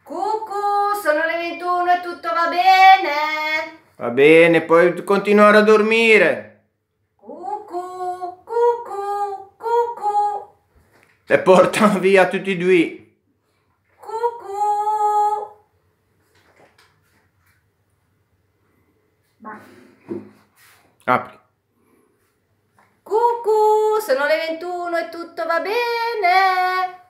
Cucù, sono le 21 e tutto va bene? Va bene, puoi continuare a dormire. Cucù, cucù, cucù, E portano via tutti e due. cucù. Ma. Apri. Cucù, sono le 21 e tutto va bene?